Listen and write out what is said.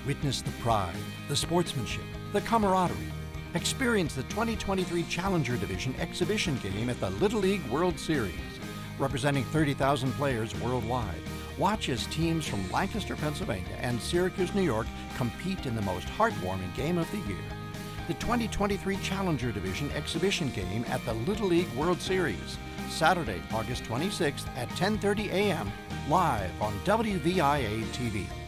Witness the pride, the sportsmanship, the camaraderie. Experience the 2023 Challenger Division exhibition game at the Little League World Series. Representing 30,000 players worldwide, watch as teams from Lancaster, Pennsylvania and Syracuse, New York compete in the most heartwarming game of the year. The 2023 Challenger Division exhibition game at the Little League World Series, Saturday, August 26th at 10:30 a.m. live on WVIA-TV.